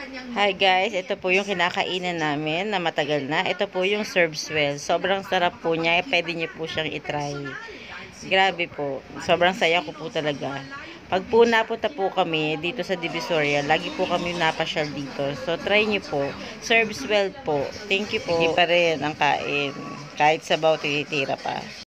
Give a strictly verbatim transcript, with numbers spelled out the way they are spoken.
Hi guys, ito po yung kinakainan namin na matagal na. Ito po yung Serbswell. Sobrang sarap po niya. Pwede niyo po siyang itry. Grabe po. Sobrang saya ko po talaga. Pag po napunta po kami dito sa Divisoria, lagi po kami napasyal dito. So try niyo po. Serbswell po. Thank you po. Hindi pa rin ang kain. Kahit sabaw tinitira pa.